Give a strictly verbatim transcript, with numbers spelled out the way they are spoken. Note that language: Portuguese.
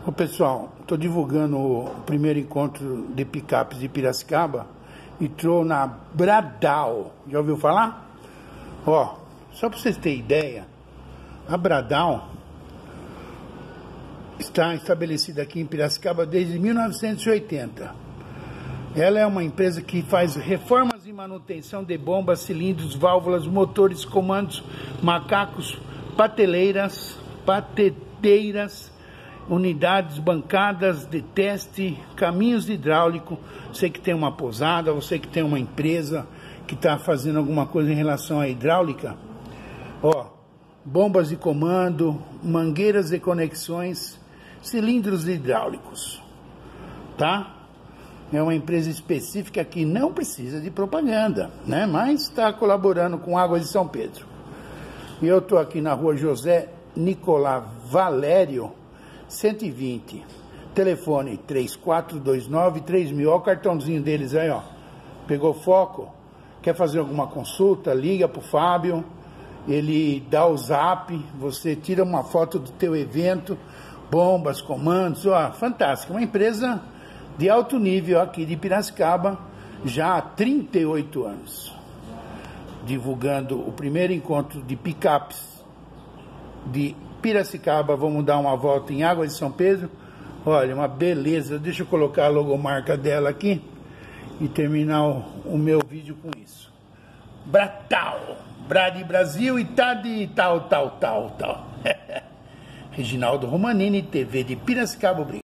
Ô pessoal, estou divulgando o primeiro encontro de picapes de Piracicaba e estou na Bradal. Já ouviu falar? Ó, só para vocês terem ideia, a Bradal está estabelecida aqui em Piracicaba desde mil novecentos e oitenta. Ela é uma empresa que faz reformas e manutenção de bombas, cilindros, válvulas, motores, comandos, macacos, pateleiras, pateteiras, unidades bancadas de teste, caminhos de hidráulico. Você que tem uma pousada, você que tem uma empresa que está fazendo alguma coisa em relação à hidráulica, ó, bombas de comando, mangueiras e conexões, cilindros hidráulicos, tá? É uma empresa específica que não precisa de propaganda, né? Mas está colaborando com Águas de São Pedro. E eu estou aqui na rua José Nicolás Valério, cento e vinte, telefone três quatro dois nove três mil, olha o cartãozinho deles aí, ó, pegou foco, quer fazer alguma consulta, liga pro Fábio, ele dá o zap, você tira uma foto do teu evento, bombas, comandos, ó, fantástico, uma empresa de alto nível aqui de Piracicaba, já há trinta e oito anos, divulgando o primeiro encontro de picapes de Piracicaba. Vamos dar uma volta em Águas de São Pedro. Olha, uma beleza. Deixa eu colocar a logomarca dela aqui e terminar o, o meu vídeo com isso. Bradal, Brade Brasil e tá de tal, tal, tal, tal. Reginaldo Romanini, T V de Piracicaba. Obrigado.